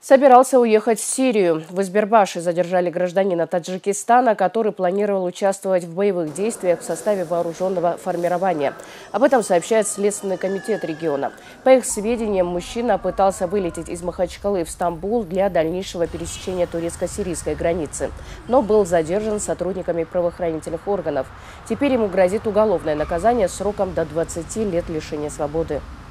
Собирался уехать в Сирию. В Избербаше задержали гражданина Таджикистана, который планировал участвовать в боевых действиях в составе вооруженного формирования. Об этом сообщает Следственный комитет региона. По их сведениям, мужчина пытался вылететь из Махачкалы в Стамбул для дальнейшего пересечения турецко-сирийской границы, но был задержан сотрудниками правоохранительных органов. Теперь ему грозит уголовное наказание сроком до 20 лет лишения свободы.